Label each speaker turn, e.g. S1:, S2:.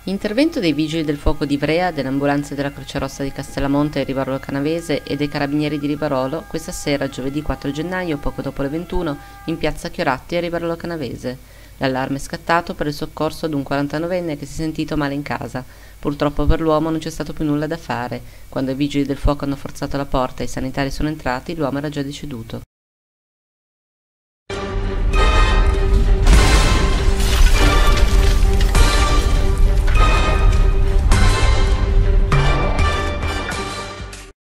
S1: Intervento dei Vigili del Fuoco di Ivrea, delle ambulanze della Croce Rossa di Castellamonte e Rivarolo Canavese e dei Carabinieri di Rivarolo questa sera, giovedì 4 gennaio, poco dopo le 21, in piazza Chioratti a Rivarolo Canavese. L'allarme è scattato per il soccorso ad un 49enne che si è sentito male in casa. Purtroppo per l'uomo non c'è stato più nulla da fare. Quando i Vigili del Fuoco hanno forzato la porta e i sanitari sono entrati, l'uomo era già deceduto.